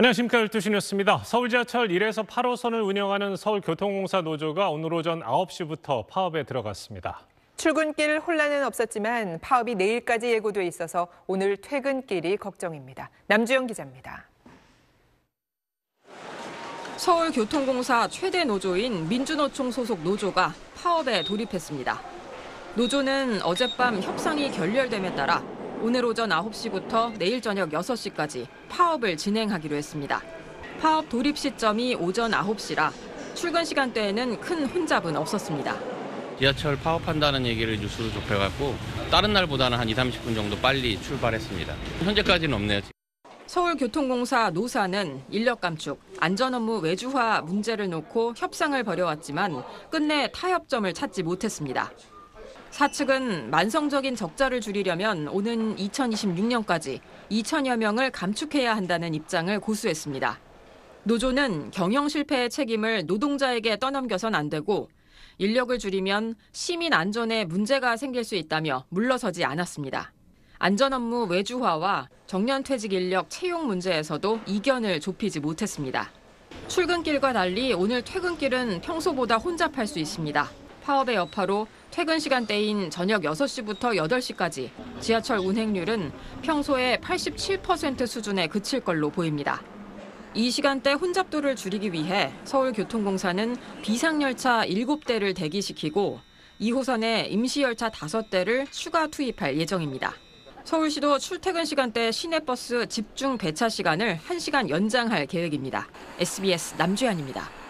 안녕하십니까. 12시 뉴스입니다. 서울 지하철 1에서 8호선을 운영하는 서울교통공사 노조가 오늘 오전 9시부터 파업에 들어갔습니다. 출근길 혼란은 없었지만 파업이 내일까지 예고돼 있어서 오늘 퇴근길이 걱정입니다. 남주영 기자입니다. 서울교통공사 최대 노조인 민주노총 소속 노조가 파업에 돌입했습니다. 노조는 어젯밤 협상이 결렬됨에 따라 오늘 오전 9시부터 내일 저녁 6시까지 파업을 진행하기로 했습니다. 파업 돌입 시점이 오전 9시라 출근 시간대에는 큰 혼잡은 없었습니다. 지하철 파업한다는 얘기를 뉴스로 접해갖고 다른 날보다는 한 20-30분 정도 빨리 출발했습니다. 현재까지는 없네요. 서울교통공사 노사는 인력 감축, 안전업무 외주화 문제를 놓고 협상을 벌여왔지만 끝내 타협점을 찾지 못했습니다. 사측은 만성적인 적자를 줄이려면 오는 2026년까지 2천여 명을 감축해야 한다는 입장을 고수했습니다. 노조는 경영 실패의 책임을 노동자에게 떠넘겨선 안 되고 인력을 줄이면 시민 안전에 문제가 생길 수 있다며 물러서지 않았습니다. 안전업무 외주화와 정년퇴직 인력 채용 문제에서도 이견을 좁히지 못했습니다. 출근길과 달리 오늘 퇴근길은 평소보다 혼잡할 수 있습니다. 파업의 여파로 퇴근 시간대인 저녁 6시부터 8시까지 지하철 운행률은 평소의 87% 수준에 그칠 걸로 보입니다. 이 시간대 혼잡도를 줄이기 위해 서울교통공사는 비상열차 7대를 대기시키고 2호선에 임시열차 5대를 추가 투입할 예정입니다. 서울시도 출퇴근 시간대 시내버스 집중 배차 시간을 1시간 연장할 계획입니다. SBS 남주현입니다.